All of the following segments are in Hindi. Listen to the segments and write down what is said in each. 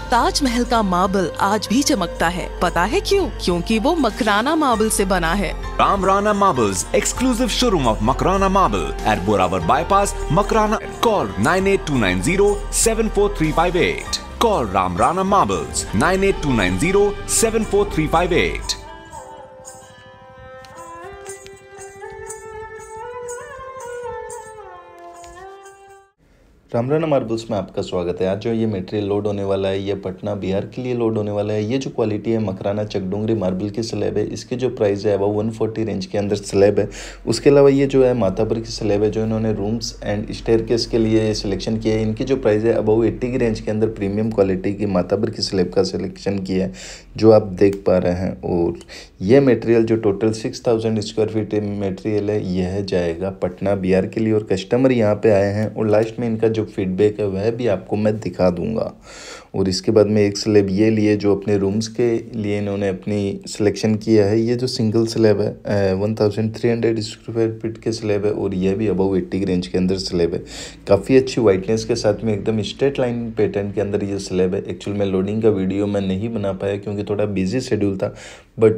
ताजमहल का मार्बल आज भी चमकता है। पता है क्यों? क्योंकि वो मकराना मार्बल से बना है। Ramrana Marbles, exclusive showroom of Makrana Marble at Boravar Bypass, Makrana. Call 9829074358. Call Ramrana Marbles 9829074358. Ramrana marbles में आपका स्वागत है। आज जो ये मटेरियल लोड होने वाला है ये पटना बिहार के लिए लोड होने वाला है। ये जो क्वालिटी है मकराना चकडूंगरी मार्बल की स्लैब है। इसकी जो प्राइस है अबाउ 140 रेंज के अंदर स्लैब है। उसके अलावा ये जो है मातापुर की स्लैब है जो इन्होंने रूम्स एंड स्टेयरकेस के लिए सिलेक्शन किया है। इनकी जो प्राइस है अबाउ 80 की रेंज के अंदर प्रीमियम क्वालिटी की मातापुर की स्लैब का सिलेक्शन किया है जो आप देख पा रहे हैं। और ये मटेरियल जो टोटल 6000 स्क्वायर फीट मटेरियल है यह जाएगा पटना बिहार के लिए। और कस्टमर यहाँ पे आए हैं और लास्ट में इनका जो फीडबैक है वह भी आपको मैं दिखा दूंगा। और इसके बाद में एक स्लैब ये लिए जो अपने रूम्स के लिए इन्होंने अपनी सिलेक्शन किया है। ये जो सिंगल स्लैब है 1300 स्क्वायर फीट के स्लैब है और यह भी अबाउ 80 की रेंज के अंदर स्लैब है। काफ़ी अच्छी वाइटनेस के साथ में एकदम स्ट्रेट लाइन पैटर्न के अंदर ये स्लैब है। एक्चुअल में लोडिंग का वीडियो मैं नहीं बना पाया क्योंकि थोड़ा बिजी शेड्यूल था, बट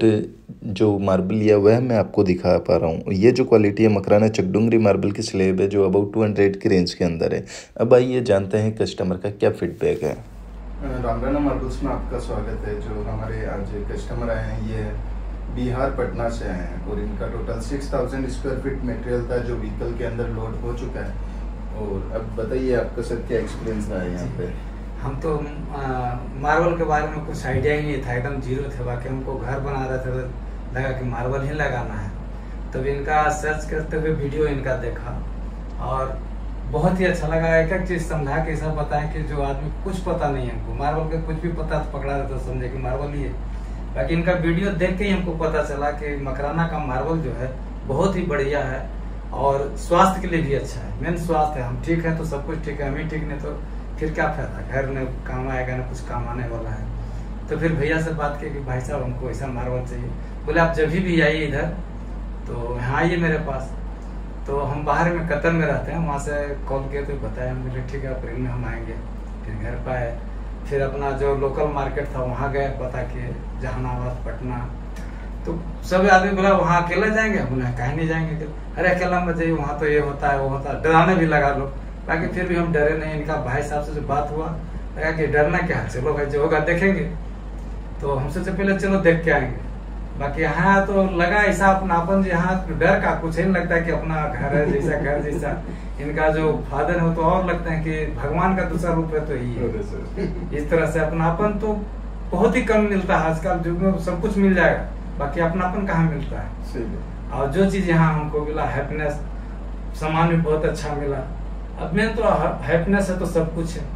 जो मार्बल लिया वह मैं आपको दिखा पा रहा हूँ। ये जो क्वालिटी है मकराना चकडूंगरी मार्बल की स्लैब है जो अबाउट 200 की रेंज के अंदर है। अब आइए जानते हैं कस्टमर का क्या फीडबैक है। रामराना मार्बल्स में आपका स्वागत है। जो हमारे आज कस्टमर आए हैं ये बिहार पटना से आए हैं और इनका टोटल 6000 स्क्वायर फीट मटेरियल था जो व्हीकल के अंदर लोड हो चुका है। और अब बताइए आपका सर क्या एक्सपीरियंस रहा है यहाँ पे? हम तो मार्बल के बारे में कुछ आइडिया ही नहीं था, एकदम जीरो थे। बाकी हमको घर बना रहे थे, लगा कि मार्बल ही लगाना है। तब इनका सर्च करते हुए वीडियो इनका देखा और बहुत ही अच्छा लगा। एक एक चीज समझा के सब बताएं कि जो आदमी कुछ पता नहीं है, हमको मार्बल के कुछ भी पता तो पकड़ा देता, समझे कि मार्बल ही है। बाकी इनका वीडियो देख के ही हमको पता चला कि मकराना का मार्बल जो है बहुत ही बढ़िया है और स्वास्थ्य के लिए भी अच्छा है। मेन स्वास्थ्य है। हम ठीक है तो सब कुछ ठीक है, हम ही ठीक नहीं तो फिर क्या फायदा, घर में काम आएगा ना कुछ काम आने वाला है। तो फिर भैया से बात की कि भाई साहब हमको ऐसा मार्बल चाहिए। बोले आप जब भी आइए इधर तो यहाँ आइए मेरे पास। तो हम बाहर में कतर में रहते हैं, वहाँ से कॉल किए तो बताया, हम बोले ठीक है अप्रैल में हम आएंगे। फिर घर पे आए, फिर अपना जो लोकल मार्केट था वहाँ गए, पता किए जहानाबाद पटना। तो सब आदमी बोला वहाँ अकेले जाएंगे, हम बोले कहीं नहीं जाएंगे। अरे अकेला मत जाइए, वहाँ तो ये होता है वो होता है, डराने भी लगा लो। बाकी फिर भी हम डरे नहीं। इनका भाई साहब से जो बात हुआ लगा कि डरना क्या, चलो भाई जो होगा देखेंगे। तो हम सोचे पहले चलो देख के आएंगे। बाकी यहाँ तो लगा ऐसा अपनापन, यहाँ डर का कुछ ही नहीं लगता है कि अपना घर है जैसा घर जैसा। इनका जो फादर है तो और लगता है कि भगवान का दूसरा रूप है तो यही है। इस तरह से अपनापन तो बहुत ही कम मिलता है आजकल युग में। सब कुछ मिल जाएगा, बाकी अपनापन कहाँ मिलता है। और जो चीज यहाँ हमको मिला हैप्पीनेस, सामान भी बहुत अच्छा मिला। अब मेन तो हैप्पीनेस है तो सब कुछ है।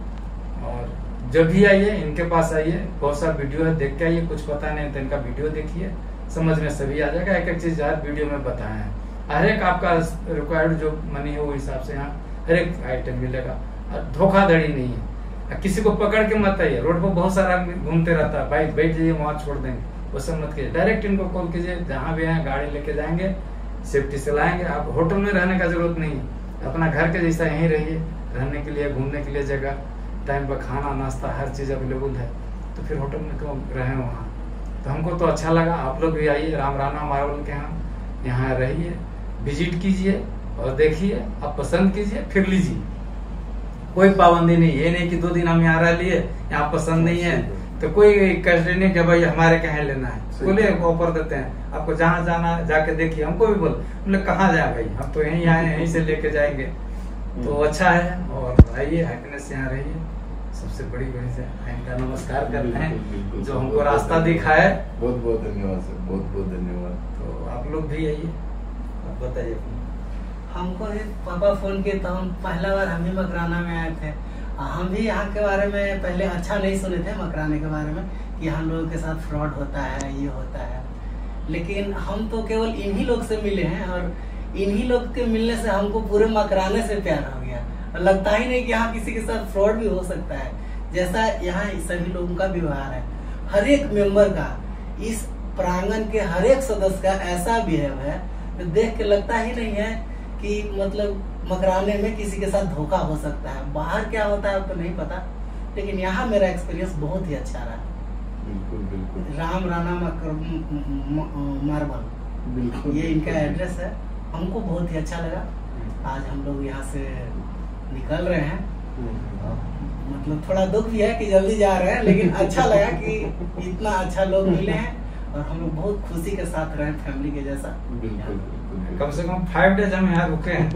और जब भी आइए इनके पास आइए, बहुत सारा वीडियो है, देख के आइए। कुछ पता नहीं तो इनका वीडियो देखिए, समझ में सभी आ जाएगा। एक एक चीज हर वीडियो में बताया है। हर एक आपका रिक्वायर्ड जो मनी है वो हिसाब से यहाँ हर एक आइटम मिलेगा। और धोखाधड़ी नहीं है। किसी को पकड़ के मत आइए। रोड पर बहुत सारा घूमते रहता है, भाई बैठ जाइए वहाँ छोड़ देंगे, वो सब मत कीजिए। डायरेक्ट इनको कॉल कीजिए, जहाँ भी आए गाड़ी लेके जाएंगे, सेफ्टी से लाएंगे। आप होटल में रहने का जरूरत नहीं है, अपना घर के जैसा यहीं रहिए। रहने के लिए घूमने के लिए जगह, टाइम पर खाना नाश्ता हर चीज अवेलेबल है। तो फिर होटल में क्यों रहे वहाँ। तो हमको तो अच्छा लगा। आप लोग भी आइए रामराना मार्बल के यहाँ रहिए, विजिट कीजिए और देखिए। आप पसंद कीजिए फिर लीजिए, कोई पाबंदी नहीं। ये नहीं कि 2 दिन हम यहाँ रह लिए, यहाँ पसंद नहीं है तो कोई कष्ट नहीं कि भाई हमारे कहीं लेना है। बोले ऑफर देते हैं आपको, जहाँ जाना जाके देखिए। हमको भी बोले कहाँ जाए भाई, हम तो यहीं आए, यहीं से लेके जाएंगे। तो अच्छा है। और आइए हैप्पीनेस यहाँ रहिए। सबसे बड़ी से इनका नमस्कार करते हैं जो हमको रास्ता दिखाए। बहुत बहुत धन्यवाद सर, बहुत बहुत धन्यवाद। तो आप लोग भी आइए, आप बताइए। हमको पापा फोन किए तो हम पहला बार हम भी मकराना में आए थे। हम भी यहाँ के बारे में पहले अच्छा नहीं सुने थे, मकराने के बारे में कि हम लोगों के साथ फ्रॉड होता है, ये होता है। लेकिन हम तो केवल इन्हीं लोग से मिले हैं और इन्हीं लोग के मिलने से हमको पूरे मकराने से प्यार हो गया। और लगता ही नहीं कि यहाँ किसी के साथ फ्रॉड भी हो सकता है। जैसा यहाँ सभी लोगों का व्यवहार है, हर एक मेंबर का, इस प्रांगण के हर एक सदस्य का ऐसा बिहेव है तो देख के लगता ही नहीं है कि मतलब मकराने में किसी के साथ धोखा हो सकता है। बाहर क्या होता है तो नहीं पता, लेकिन यहाँ मेरा एक्सपीरियंस बहुत ही अच्छा रहा। बिल्कुल बिल्कुल। राम राणा मार्बल, बिल्कुल ये इनका एड्रेस है। हमको बहुत ही अच्छा लगा। आज हम लोग यहाँ से निकल रहे हैं, मतलब थोड़ा दुख भी है कि जल्दी जा रहे हैं, लेकिन अच्छा लगा कि इतना अच्छा लोग मिले हैं और हम लोग बहुत खुशी के साथ रहे, फैमिली के जैसा। बिल्कुल कम से कम 5 डेज हम यहाँ रुके हैं।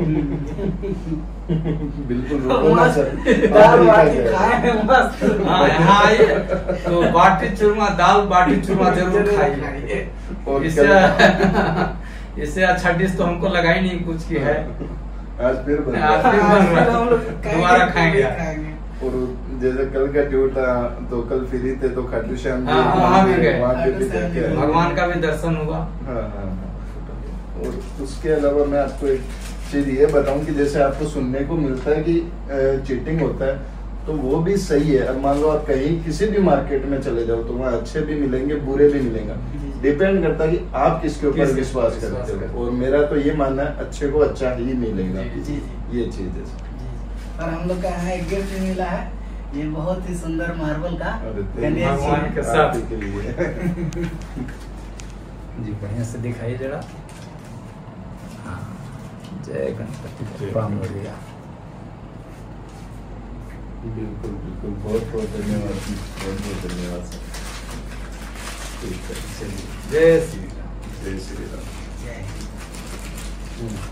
बिल्कुल रुको ना सर, दाल बाटी खाए हैं मस्त। हाँ, यहाँ आइए तो बाटी चूरमा, दाल बाटी चूरमा जरूर खाइए। और इससे अच्छा डिश तो हमको लगा ही नहीं कुछ की है। आज फिर बन आज गया। फिर बन रहा है। हम लोग दोबारा खाएंगे। और जैसे कल का ड्यूट था तो कल फ्री थे तो खाटू श्याम जी हाँ, वहाँ भी गए। वहाँ पे भी जाके आए। भगवान का भी दर्शन हुआ। हाँ हाँ हाँ। और उसके अलावा मैं आपको एक चीज ये बताऊं कि जैसे आपको सुनने को मिलता है कि चीटिंग होता है, तो वो भी सही है। अब मान लो आप कहीं किसी भी मार्केट में चले जाओ तो वहाँ अच्छे भी मिलेंगे, बुरे भी मिलेंगे। डिपेंड करता है कि आप किसके ऊपर विश्वास करते हो। और मेरा तो ये मानना है अच्छे को अच्छा ही मिलेगा। जी ये चीज है। और हम लोग का यहाँ एक गिफ्ट भी मिला है, ये बहुत ही सुंदर मार्बल का गणेश भगवान जी। के साथ के लिए जी बढ़िया से दिखाइए जरा। हाँ, जय गणपति बप्पा मोरया। बिल्कुल बिल्कुल, बहुत बहुत धन्यवाद, बहुत बहुत धन्यवाद सर। ठीक है, चलिए, जय श्री राम। जय श्री राम। जय हिंद।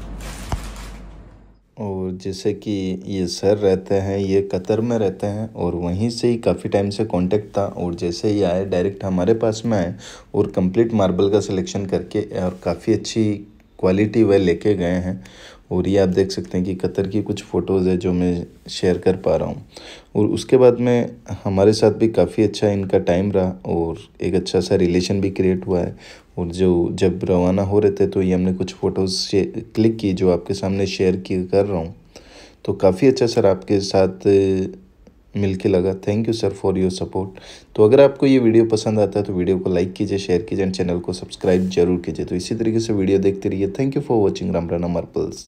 और जैसे कि ये सर रहते हैं, ये कतर में रहते हैं और वहीं से ही काफ़ी टाइम से कांटेक्ट था। और जैसे ही आए डायरेक्ट हमारे पास में आए और कंप्लीट मार्बल का सिलेक्शन करके और काफ़ी अच्छी क्वालिटी वह लेके गए हैं। और ये आप देख सकते हैं कि कतर की कुछ फ़ोटोज़ है जो मैं शेयर कर पा रहा हूँ। और उसके बाद में हमारे साथ भी काफ़ी अच्छा इनका टाइम रहा और एक अच्छा सा रिलेशन भी क्रिएट हुआ है। और जो जब रवाना हो रहे थे तो ये हमने कुछ फ़ोटोज़ क्लिक की जो आपके सामने शेयर कर रहा हूँ। तो काफ़ी अच्छा सर आपके साथ मिल के लगा। Thank you sir for your support. तो अगर आपको ये वीडियो पसंद आता है तो वीडियो को लाइक कीजिए, शेयर कीजिए एंड चैनल को सब्सक्राइब जरूर कीजिए। तो इसी तरीके से वीडियो देखते रहिए। Thank you for watching Ram Rana marbles.